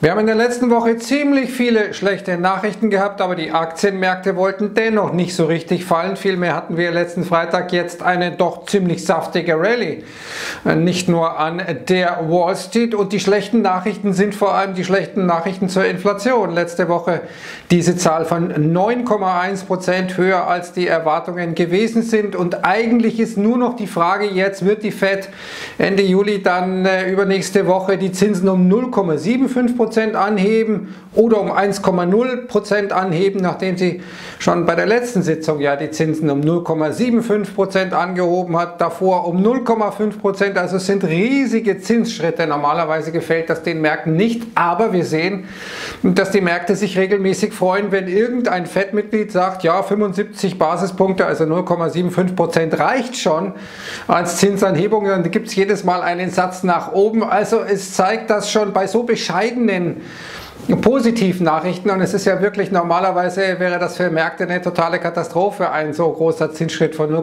Wir haben in der letzten Woche ziemlich viele schlechte Nachrichten gehabt, aber die Aktienmärkte wollten dennoch nicht so richtig fallen. Vielmehr hatten wir letzten Freitag jetzt eine doch ziemlich saftige Rallye. Nicht nur an der Wall Street, und die schlechten Nachrichten sind vor allem die schlechten Nachrichten zur Inflation. Letzte Woche diese Zahl von 9,1% höher als die Erwartungen gewesen sind, und eigentlich ist nur noch die Frage jetzt, wird die Fed Ende Juli dann übernächste Woche die Zinsen um 0,75% anheben oder um 1,0% anheben, nachdem sie schon bei der letzten Sitzung ja die Zinsen um 0,75% angehoben hat, davor um 0,5%. Also es sind riesige Zinsschritte. Normalerweise gefällt das den Märkten nicht, aber wir sehen, dass die Märkte sich regelmäßig freuen, wenn irgendein Fed-Mitglied sagt, ja, 75 Basispunkte, also 0,75% reicht schon als Zinsanhebung. Dann gibt es jedes Mal einen Satz nach oben. Also es zeigt das schon bei so bescheidenen positiven Nachrichten, und es ist ja wirklich, normalerweise wäre das für Märkte eine totale Katastrophe, ein so großer Zinsschritt von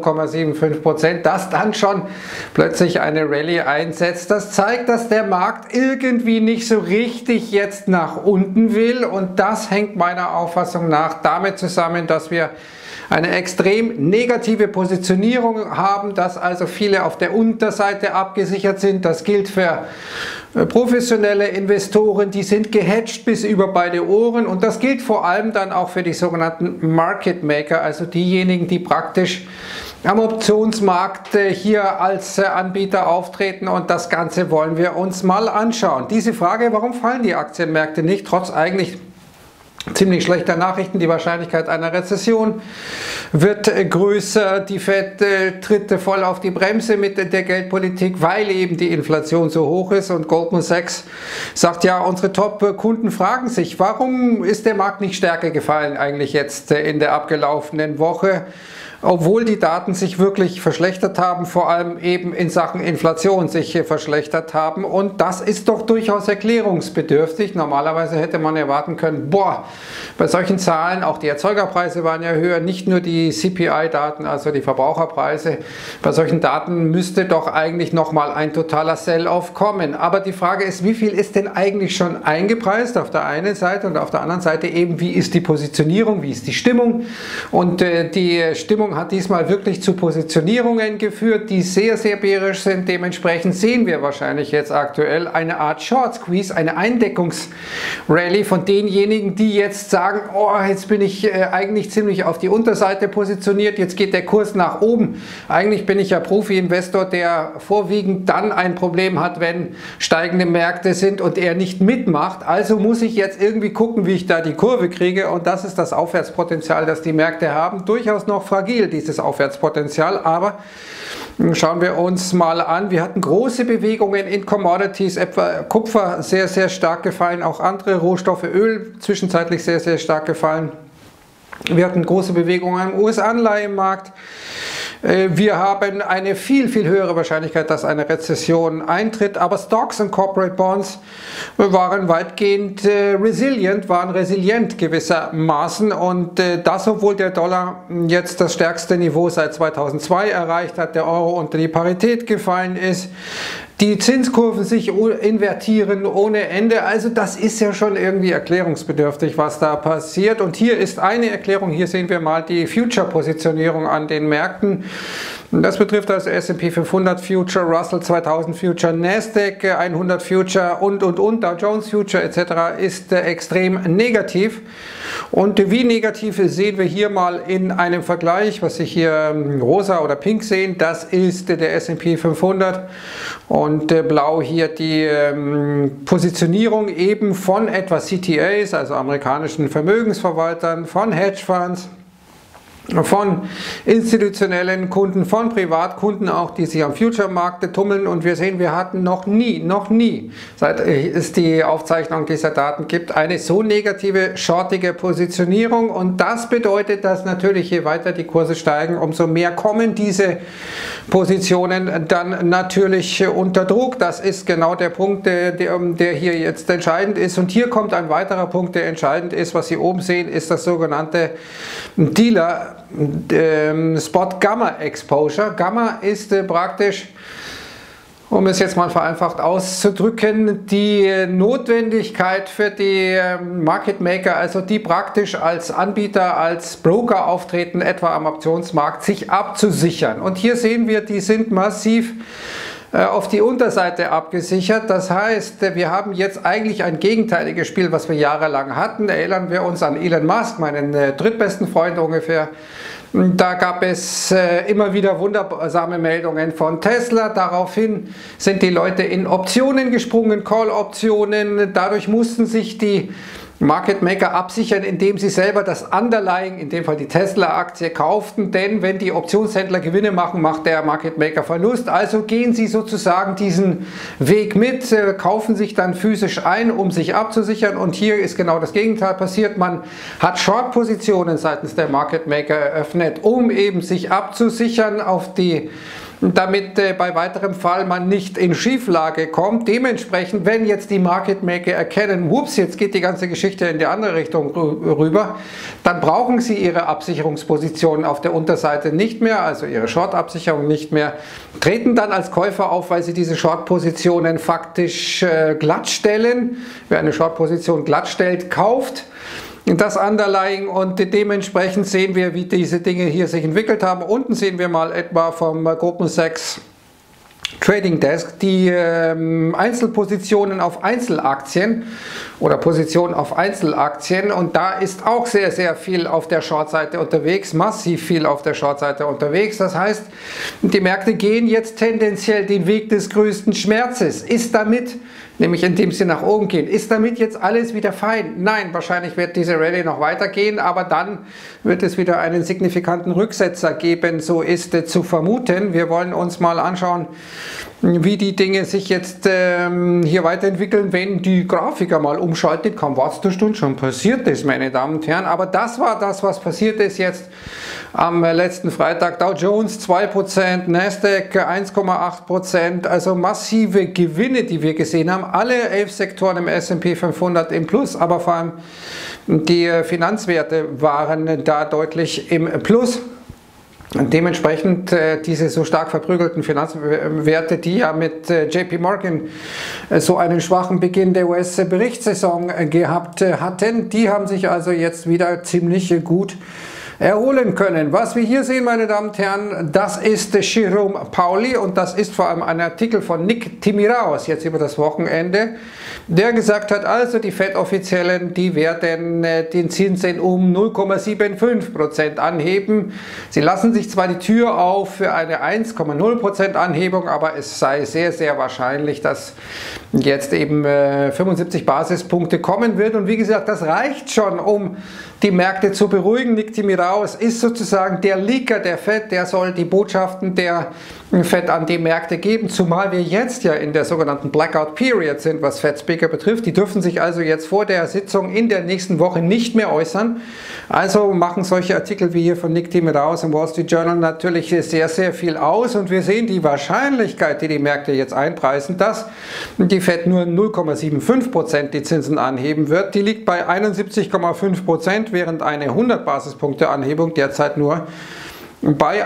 0,75%, dass dann schon plötzlich eine Rallye einsetzt. Das zeigt, dass der Markt irgendwie nicht so richtig jetzt nach unten will, und das hängt meiner Auffassung nach damit zusammen, dass wir eine extrem negative Positionierung haben, dass also viele auf der Unterseite abgesichert sind. Das gilt für professionelle Investoren, die sind gehatcht bis über beide Ohren, und das gilt vor allem dann auch für die sogenannten Market Maker, also diejenigen, die praktisch am Optionsmarkt hier als Anbieter auftreten, und das Ganze wollen wir uns mal anschauen. Diese Frage, warum fallen die Aktienmärkte nicht, trotz eigentlich ziemlich schlechter Nachrichten? Die Wahrscheinlichkeit einer Rezession wird größer, die Fed tritt voll auf die Bremse mit der Geldpolitik, weil eben die Inflation so hoch ist, und Goldman Sachs sagt ja, unsere Top-Kunden fragen sich, warum ist der Markt nicht stärker gefallen eigentlich jetzt in der abgelaufenen Woche, obwohl die Daten sich wirklich verschlechtert haben, vor allem eben in Sachen Inflation sich verschlechtert haben. Und das ist doch durchaus erklärungsbedürftig. Normalerweise hätte man erwarten können, boah, bei solchen Zahlen, auch die Erzeugerpreise waren ja höher, nicht nur die CPI-Daten, also die Verbraucherpreise, bei solchen Daten müsste doch eigentlich nochmal ein totaler Sell-Off kommen. Aber die Frage ist, wie viel ist denn eigentlich schon eingepreist auf der einen Seite, und auf der anderen Seite eben, wie ist die Positionierung, wie ist die Stimmung? Und die Stimmung hat diesmal wirklich zu Positionierungen geführt, die sehr, sehr bärisch sind. Dementsprechend sehen wir wahrscheinlich jetzt aktuell eine Art Short Squeeze, eine Eindeckungsrallye von denjenigen, die jetzt sagen, oh, jetzt bin ich eigentlich ziemlich auf die Unterseite positioniert, jetzt geht der Kurs nach oben. Eigentlich bin ich ja Profi-Investor, der vorwiegend dann ein Problem hat, wenn steigende Märkte sind und er nicht mitmacht. Also muss ich jetzt irgendwie gucken, wie ich da die Kurve kriege, und das ist das Aufwärtspotenzial, das die Märkte haben. Durchaus noch fragil, dieses Aufwärtspotenzial, aber schauen wir uns mal an. Wir hatten große Bewegungen in Commodities, etwa Kupfer sehr, sehr stark gefallen, auch andere Rohstoffe, Öl zwischenzeitlich sehr, sehr stark gefallen. Wir hatten große Bewegungen im US-Anleihenmarkt. Wir haben eine viel, viel höhere Wahrscheinlichkeit, dass eine Rezession eintritt, aber Stocks und Corporate Bonds waren weitgehend resilient gewissermaßen, und das, obwohl der Dollar jetzt das stärkste Niveau seit 2002 erreicht hat, der Euro unter die Parität gefallen ist, die Zinskurven sich invertieren ohne Ende. Also das ist ja schon irgendwie erklärungsbedürftig, was da passiert. Und hier ist eine Erklärung, hier sehen wir mal die Future-Positionierung an den Märkten. Das betrifft also S&P 500 Future, Russell 2000 Future, Nasdaq 100 Future und Dow Jones Future etc. ist extrem negativ. Und wie negativ sehen wir hier mal in einem Vergleich, was Sie hier rosa oder pink sehen, das ist der S&P 500, und blau hier die Positionierung eben von etwa CTAs, also amerikanischen Vermögensverwaltern, von Hedgefonds, von institutionellen Kunden, von Privatkunden auch, die sich am Future-Markt tummeln, und wir sehen, wir hatten noch nie, seit es die Aufzeichnung dieser Daten gibt, eine so negative, shortige Positionierung, und das bedeutet, dass natürlich je weiter die Kurse steigen, umso mehr kommen diese Positionen dann natürlich unter Druck. Das ist genau der Punkt, der hier jetzt entscheidend ist, und hier kommt ein weiterer Punkt, der entscheidend ist. Was Sie oben sehen, ist das sogenannte Dealer Spot Gamma Exposure. Gamma ist praktisch Um es jetzt mal vereinfacht auszudrücken, die Notwendigkeit für die Market Maker, also die praktisch als Anbieter, als Broker auftreten, etwa am Optionsmarkt, sich abzusichern. Und hier sehen wir, die sind massiv auf die Unterseite abgesichert. Das heißt, wir haben jetzt eigentlich ein gegenteiliges Spiel, was wir jahrelang hatten. Erinnern wir uns an Elon Musk, meinen drittbesten Freund ungefähr. Da gab es immer wieder wundersame Meldungen von Tesla. Daraufhin sind die Leute in Optionen gesprungen, Call-Optionen. Dadurch mussten sich die Market Maker absichern, indem sie selber das Underlying, in dem Fall die Tesla-Aktie, kauften. Denn wenn die Optionshändler Gewinne machen, macht der Market Maker Verlust. Also gehen sie sozusagen diesen Weg mit, kaufen sich dann physisch ein, um sich abzusichern. Und hier ist genau das Gegenteil passiert. Man hat Short-Positionen seitens der Market Maker eröffnet, um eben sich abzusichern damit bei weiterem Fall man nicht in Schieflage kommt. Dementsprechend, wenn jetzt die Market Maker erkennen, ups, jetzt geht die ganze Geschichte in die andere Richtung rüber, dann brauchen sie ihre Absicherungspositionen auf der Unterseite nicht mehr, also ihre Short-Absicherung nicht mehr, treten dann als Käufer auf, weil sie diese Short-Positionen faktisch glatt stellen. Wer eine Short-Position glatt stellt, kauft das Underlying, und dementsprechend sehen wir, wie diese Dinge hier sich entwickelt haben. Unten sehen wir mal etwa vom Goldman Sachs Trading Desk die Einzelpositionen auf Einzelaktien oder Positionen auf Einzelaktien, und da ist auch sehr, sehr viel auf der Short-Seite unterwegs, massiv viel auf der Short-Seite unterwegs. Das heißt, die Märkte gehen jetzt tendenziell den Weg des größten Schmerzes. Ist damit, nämlich indem sie nach oben gehen, ist damit jetzt alles wieder fein? Nein, wahrscheinlich wird diese Rallye noch weitergehen, aber dann wird es wieder einen signifikanten Rücksetzer geben, so ist zu vermuten. Wir wollen uns mal anschauen, wie die Dinge sich jetzt hier weiterentwickeln, wenn die Grafiker mal umschaltet. Kaum wartet eine Stunde, schon passiert ist, meine Damen und Herren. Aber das war das, was passiert ist jetzt am letzten Freitag. Dow Jones 2%, Nasdaq 1,8%, also massive Gewinne, die wir gesehen haben. Alle 11 Sektoren im S&P 500 im Plus, aber vor allem die Finanzwerte waren da deutlich im Plus. Und dementsprechend diese so stark verprügelten Finanzwerte, die ja mit JP Morgan so einen schwachen Beginn der US-Berichtssaison gehabt hatten, die haben sich also jetzt wieder ziemlich gut erholen können. Was wir hier sehen, meine Damen und Herren, das ist Jerome Pauli, und das ist vor allem ein Artikel von Nick Timiraos jetzt über das Wochenende, der gesagt hat, also die FED-Offiziellen, die werden den Zinsen um 0,75% anheben. Sie lassen sich zwar die Tür auf für eine 1,0% Anhebung, aber es sei sehr, sehr wahrscheinlich, dass jetzt eben 75 Basispunkte kommen wird. Und wie gesagt, das reicht schon, um die Märkte zu beruhigen. Nick Timiraos ist sozusagen der Leaker der FED, der soll die Botschaften der FED an die Märkte geben, zumal wir jetzt ja in der sogenannten Blackout Period sind, was Fed-Speaker betrifft. Die dürfen sich also jetzt vor der Sitzung in der nächsten Woche nicht mehr äußern. Also machen solche Artikel wie hier von Nick Timiraos im Wall Street Journal natürlich sehr, sehr viel aus, und wir sehen die Wahrscheinlichkeit, die die Märkte jetzt einpreisen, dass die FED nur 0,75% die Zinsen anheben wird. Die liegt bei 71,5%, während eine 100 Basispunkte Anhebung derzeit nur bei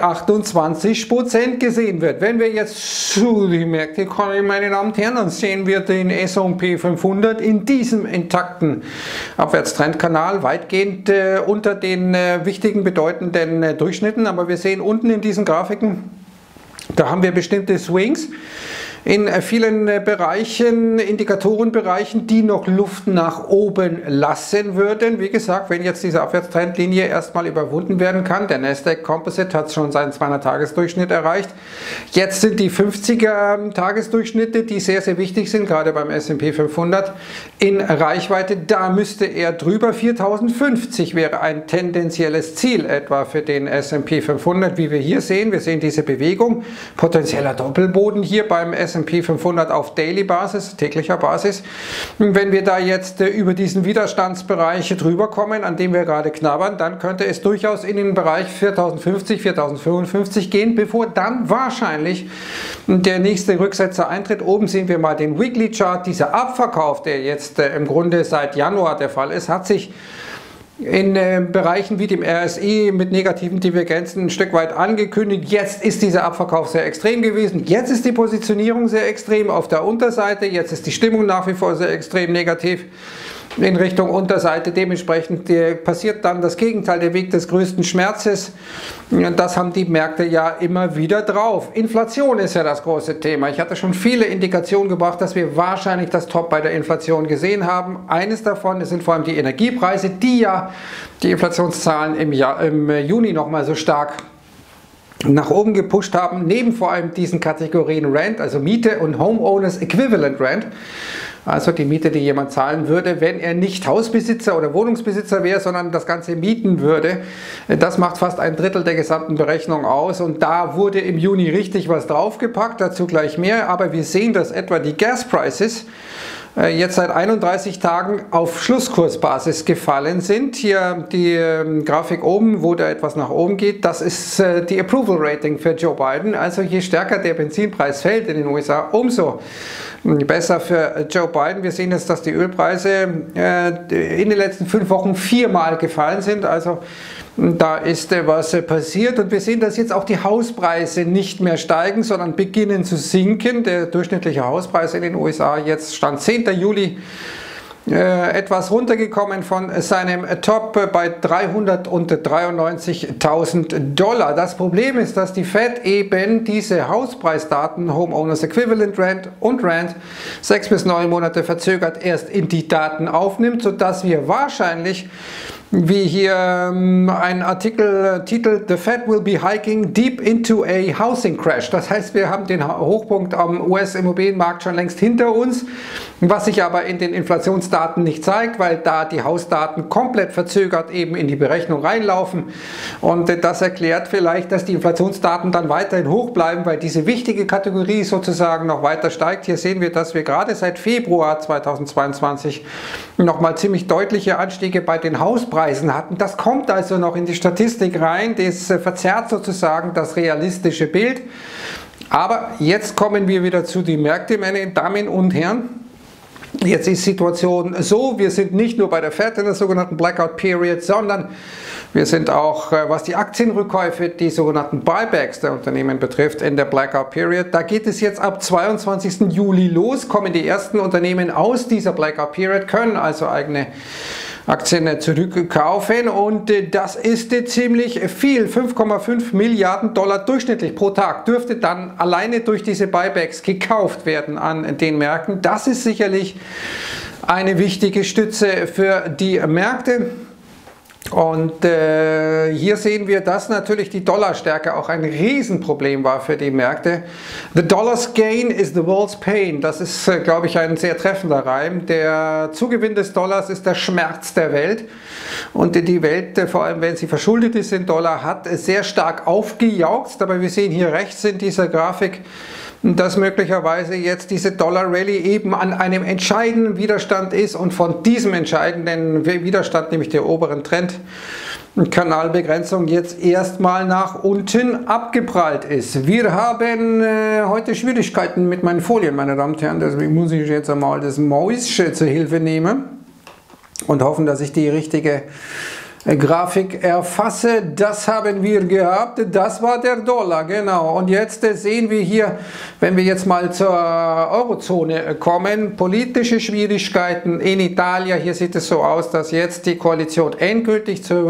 28% gesehen wird. Wenn wir jetzt zu die Märkte kommen, meine Damen und Herren, dann sehen wir den S&P 500 in diesem intakten Abwärtstrendkanal weitgehend unter den wichtigen, bedeutenden Durchschnitten. Aber wir sehen unten in diesen Grafiken, da haben wir bestimmte Swings in vielen Bereichen, Indikatorenbereichen, die noch Luft nach oben lassen würden. Wie gesagt, wenn jetzt diese Abwärtstrendlinie erstmal überwunden werden kann, der Nasdaq Composite hat schon seinen 200-Tages-Durchschnitt erreicht. Jetzt sind die 50er-Tagesdurchschnitte, die sehr, sehr wichtig sind, gerade beim S&P 500, in Reichweite. Da müsste er drüber. 4050 wäre ein tendenzielles Ziel etwa für den S&P 500, wie wir hier sehen. Wir sehen diese Bewegung, potenzieller Doppelboden hier beim S&P 500 auf Daily Basis, täglicher Basis. Wenn wir da jetzt über diesen Widerstandsbereich drüber kommen, an dem wir gerade knabbern, dann könnte es durchaus in den Bereich 4050, 4055 gehen, bevor dann wahrscheinlich der nächste Rücksetzer eintritt. Oben sehen wir mal den Weekly Chart. Dieser Abverkauf, der jetzt im Grunde seit Januar der Fall ist, hat sich in Bereichen wie dem RSI mit negativen Divergenzen ein Stück weit angekündigt. Jetzt ist dieser Abverkauf sehr extrem gewesen. Jetzt ist die Positionierung sehr extrem auf der Unterseite. Jetzt ist die Stimmung nach wie vor sehr extrem negativ in Richtung Unterseite. Dementsprechend passiert dann das Gegenteil, der Weg des größten Schmerzes. Das haben die Märkte ja immer wieder drauf. Inflation ist ja das große Thema. Ich hatte schon viele Indikationen gebracht, dass wir wahrscheinlich das Top bei der Inflation gesehen haben. Eines davon sind vor allem die Energiepreise, die ja die Inflationszahlen im Juni nochmal so stark nach oben gepusht haben, neben vor allem diesen Kategorien Rent, also Miete, und Homeowners Equivalent Rent. Also die Miete, die jemand zahlen würde, wenn er nicht Hausbesitzer oder Wohnungsbesitzer wäre, sondern das Ganze mieten würde. Das macht fast ein Drittel der gesamten Berechnung aus, und da wurde im Juni richtig was draufgepackt, dazu gleich mehr. Aber wir sehen, dass etwa die Gas Prices jetzt seit 31 Tagen auf Schlusskursbasis gefallen sind. Hier die Grafik oben, wo da etwas nach oben geht, das ist die Approval Rating für Joe Biden. Also je stärker der Benzinpreis fällt in den USA, umso besser für Joe Biden. Wir sehen jetzt, dass die Ölpreise in den letzten 5 Wochen 4-mal gefallen sind. Also da ist was passiert, und wir sehen, dass jetzt auch die Hauspreise nicht mehr steigen, sondern beginnen zu sinken. Der durchschnittliche Hauspreis in den USA jetzt Stand 10. Juli etwas runtergekommen von seinem Top bei $393.000. Das Problem ist, dass die Fed eben diese Hauspreisdaten, Homeowners Equivalent Rent und Rent, 6 bis 9 Monate verzögert erst in die Daten aufnimmt, sodass wir wahrscheinlich, wie hier ein Artikel titelt, "The Fed will be hiking deep into a housing crash." Das heißt, wir haben den Hochpunkt am US-Immobilienmarkt schon längst hinter uns, was sich aber in den Inflationsdaten nicht zeigt, weil da die Hausdaten komplett verzögert eben in die Berechnung reinlaufen. Und das erklärt vielleicht, dass die Inflationsdaten dann weiterhin hoch bleiben, weil diese wichtige Kategorie sozusagen noch weiter steigt. Hier sehen wir, dass wir gerade seit Februar 2022 nochmal ziemlich deutliche Anstiege bei den Hauspreisen hatten. Das kommt also noch in die Statistik rein, das verzerrt sozusagen das realistische Bild. Aber jetzt kommen wir wieder zu den Märkten, meine Damen und Herren. Jetzt ist die Situation so, wir sind nicht nur bei der Fed in der sogenannten Blackout Period, sondern wir sind auch, was die Aktienrückkäufe, die sogenannten Buybacks der Unternehmen betrifft, in der Blackout Period. Da geht es jetzt ab 22. Juli los, kommen die ersten Unternehmen aus dieser Blackout Period, können also eigene Aktien zurückkaufen, und das ist ziemlich viel. 5,5 Milliarden Dollar durchschnittlich pro Tag dürfte dann alleine durch diese Buybacks gekauft werden an den Märkten. Das ist sicherlich eine wichtige Stütze für die Märkte. Und hier sehen wir, dass natürlich die Dollarstärke auch ein Riesenproblem war für die Märkte. The dollar's gain is the world's pain. Das ist, glaube ich, ein sehr treffender Reim. Der Zugewinn des Dollars ist der Schmerz der Welt. Und die Welt, vor allem wenn sie verschuldet ist in Dollar, hat sehr stark aufgejaucht. Aber wir sehen hier rechts in dieser Grafik, dass möglicherweise jetzt diese Dollar-Rallye eben an einem entscheidenden Widerstand ist, und von diesem entscheidenden Widerstand, nämlich der oberen Trendkanalbegrenzung, jetzt erstmal nach unten abgeprallt ist. Wir haben heute Schwierigkeiten mit meinen Folien, meine Damen und Herren, deswegen muss ich jetzt einmal das Mäuschen zur Hilfe nehmen und hoffen, dass ich die richtige Grafik erfasse. Das haben wir gehabt, das war der Dollar, genau. Und jetzt sehen wir hier, wenn wir jetzt mal zur Eurozone kommen, politische Schwierigkeiten in Italien. Hier sieht es so aus, dass jetzt die Koalition endgültig zu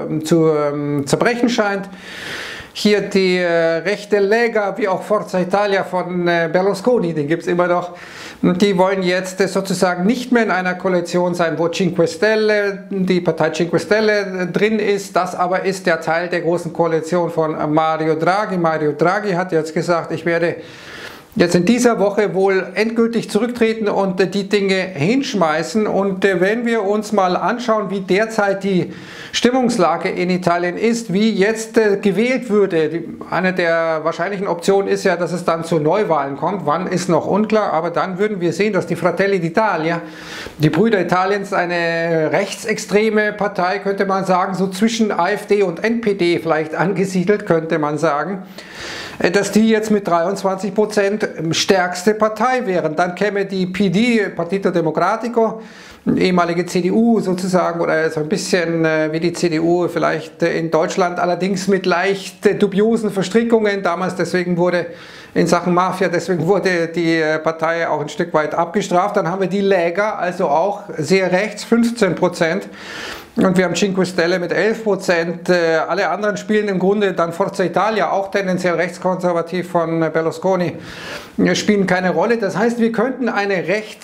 zerbrechen scheint. Hier die rechte Lega, wie auch Forza Italia von Berlusconi, den gibt es immer noch. Die wollen jetzt sozusagen nicht mehr in einer Koalition sein, wo Cinque Stelle, die Partei Cinque Stelle drin ist. Das aber ist der Teil der großen Koalition von Mario Draghi. Mario Draghi hat jetzt gesagt, ich werde jetzt in dieser Woche wohl endgültig zurücktreten und die Dinge hinschmeißen. Und wenn wir uns mal anschauen, wie derzeit die Stimmungslage in Italien ist, wie jetzt gewählt würde, eine der wahrscheinlichen Optionen ist ja, dass es dann zu Neuwahlen kommt. Wann ist noch unklar, aber dann würden wir sehen, dass die Fratelli d'Italia, die Brüder Italiens, eine rechtsextreme Partei, könnte man sagen, so zwischen AfD und NPD vielleicht angesiedelt, könnte man sagen, dass die jetzt mit 23% stärkste Partei wären. Dann käme die PD, Partito Democratico, ehemalige CDU sozusagen oder so ein bisschen wie die CDU vielleicht in Deutschland, allerdings mit leicht dubiosen Verstrickungen. Damals deswegen wurde in Sachen Mafia, deswegen wurde die Partei auch ein Stück weit abgestraft. Dann haben wir die Lega, also auch sehr rechts, 15%. Und wir haben Cinque Stelle mit 11%. Alle anderen spielen im Grunde dann Forza Italia, auch tendenziell rechtskonservativ von Berlusconi, spielen keine Rolle. Das heißt, wir könnten eine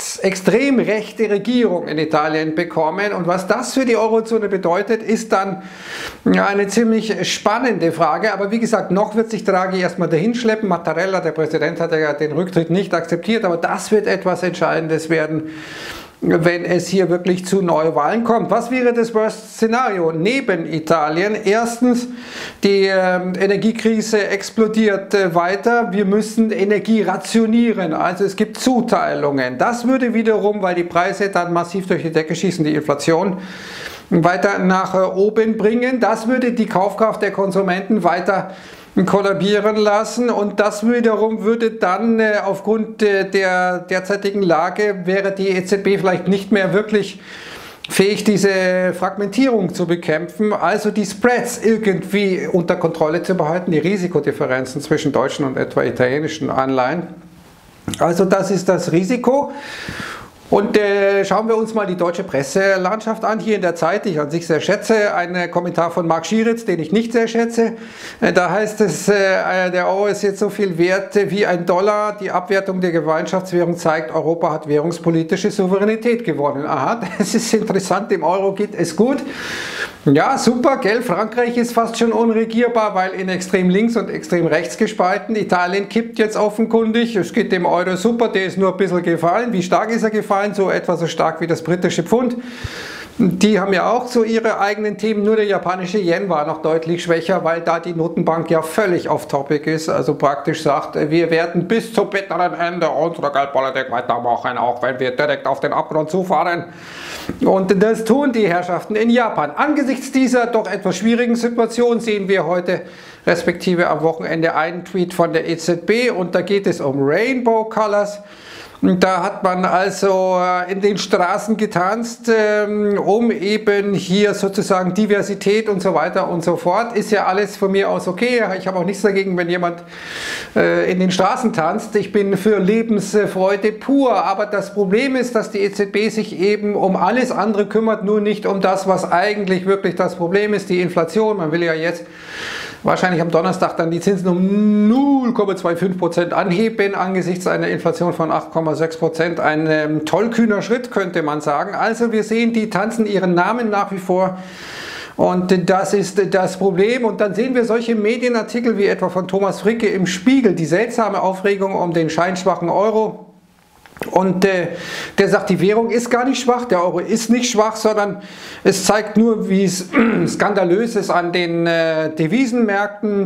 extrem rechte Regierung in Italien bekommen. Und was das für die Eurozone bedeutet, ist dann eine ziemlich spannende Frage. Aber wie gesagt, noch wird sich Draghi erstmal dahinschleppen. Mattarella, der Präsident, hat ja den Rücktritt nicht akzeptiert. Aber das wird etwas Entscheidendes werden, wenn es hier wirklich zu Neuwahlen kommt. Was wäre das Worst-Szenario neben Italien? Erstens, die Energiekrise explodiert weiter. Wir müssen Energie rationieren, also es gibt Zuteilungen. Das würde wiederum, weil die Preise dann massiv durch die Decke schießen, die Inflation weiter nach oben bringen. Das würde die Kaufkraft der Konsumenten weiter kollabieren lassen und das wiederum würde dann aufgrund der derzeitigen Lage, wäre die EZB vielleicht nicht mehr wirklich fähig, diese Fragmentierung zu bekämpfen, also die Spreads irgendwie unter Kontrolle zu behalten, die Risikodifferenzen zwischen deutschen und etwa italienischen Anleihen. Also das ist das Risiko. Und schauen wir uns mal die deutsche Presselandschaft an, hier in der Zeit, die ich an sich sehr schätze. Ein Kommentar von Marc Schieritz, den ich nicht sehr schätze. Da heißt es, der Euro ist jetzt so viel wert wie ein Dollar. Die Abwertung der Gemeinschaftswährung zeigt, Europa hat währungspolitische Souveränität gewonnen. Aha, das ist interessant, dem Euro geht es gut. Ja, super, gell? Frankreich ist fast schon unregierbar, weil in extrem links und extrem rechts gespalten. Italien kippt jetzt offenkundig. Es geht dem Euro super, der ist nur ein bisschen gefallen. Wie stark ist er gefallen? So etwa so stark wie das britische Pfund. Die haben ja auch so ihre eigenen Themen, nur der japanische Yen war noch deutlich schwächer, weil da die Notenbank ja völlig off-topic ist, also praktisch sagt, wir werden bis zum bitteren Ende unsere Geldpolitik weitermachen, auch wenn wir direkt auf den Abgrund zufahren. Und das tun die Herrschaften in Japan. Angesichts dieser doch etwas schwierigen Situation sehen wir heute respektive am Wochenende einen Tweet von der EZB und da geht es um Rainbow Colors. Da hat man also in den Straßen getanzt, um eben hier sozusagen Diversität und so weiter und so fort. Ist ja alles von mir aus okay. Ich habe auch nichts dagegen, wenn jemand in den Straßen tanzt. Ich bin für Lebensfreude pur. Aber das Problem ist, dass die EZB sich eben um alles andere kümmert, nur nicht um das, was eigentlich wirklich das Problem ist, die Inflation. Man will ja jetzt wahrscheinlich am Donnerstag dann die Zinsen um 0,25% anheben, angesichts einer Inflation von 8,6%. Ein tollkühner Schritt, könnte man sagen. Also wir sehen, die tanzen ihren Namen nach wie vor. Und das ist das Problem. Und dann sehen wir solche Medienartikel wie etwa von Thomas Fricke im Spiegel, die seltsame Aufregung um den scheinschwachen Euro. Und der sagt, die Währung ist gar nicht schwach, der Euro ist nicht schwach, sondern es zeigt nur, wie es skandalös ist an den Devisenmärkten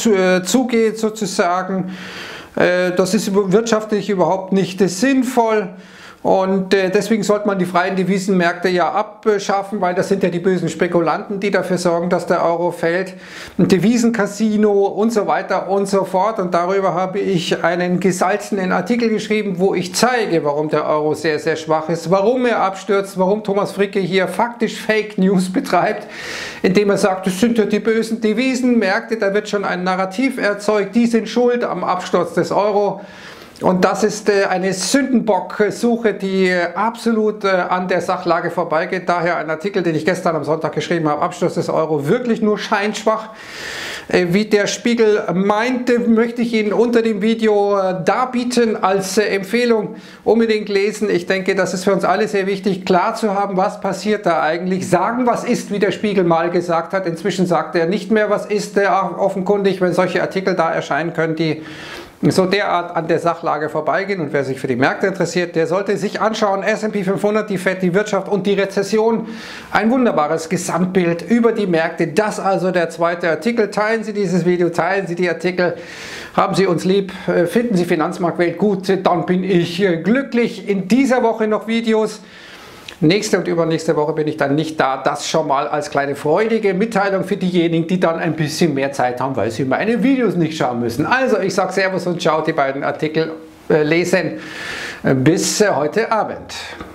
zugeht sozusagen. Das ist wirtschaftlich überhaupt nicht sinnvoll. Und deswegen sollte man die freien Devisenmärkte ja abschaffen, weil das sind ja die bösen Spekulanten, die dafür sorgen, dass der Euro fällt. Ein Devisencasino und so weiter und so fort. Und darüber habe ich einen gesalzenen Artikel geschrieben, wo ich zeige, warum der Euro sehr, sehr schwach ist, warum er abstürzt, warum Thomas Fricke hier faktisch Fake News betreibt, indem er sagt, das sind ja die bösen Devisenmärkte, da wird schon ein Narrativ erzeugt, die sind schuld am Absturz des Euro. Und das ist eine Sündenbock-Suche, die absolut an der Sachlage vorbeigeht. Daher ein Artikel, den ich gestern am Sonntag geschrieben habe, Absturz des Euro, wirklich nur scheinschwach. Wie der Spiegel meinte, möchte ich Ihnen unter dem Video darbieten als Empfehlung. Unbedingt lesen. Ich denke, das ist für uns alle sehr wichtig, klar zu haben, was passiert da eigentlich. Sagen, was ist, wie der Spiegel mal gesagt hat. Inzwischen sagt er nicht mehr, was ist, offenkundig, wenn solche Artikel da erscheinen können, die so derart an der Sachlage vorbeigehen. Und wer sich für die Märkte interessiert, der sollte sich anschauen, S&P 500, die FED, die Wirtschaft und die Rezession. Ein wunderbares Gesamtbild über die Märkte. Das also der zweite Artikel. Teilen Sie dieses Video, teilen Sie die Artikel, haben Sie uns lieb, finden Sie Finanzmarktwelt gut, dann bin ich glücklich. In dieser Woche noch Videos. Nächste und übernächste Woche bin ich dann nicht da. Das schon mal als kleine freudige Mitteilung für diejenigen, die dann ein bisschen mehr Zeit haben, weil sie meine Videos nicht schauen müssen. Also ich sage Servus und ciao, die beiden Artikel lesen. Bis heute Abend.